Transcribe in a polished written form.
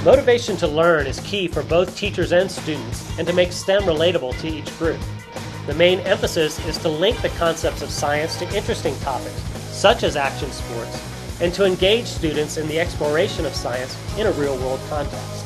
Motivation to learn is key for both teachers and students, and to make STEM relatable to each group. The main emphasis is to link the concepts of science to interesting topics, such as action sports, and to engage students in the exploration of science in a real-world context.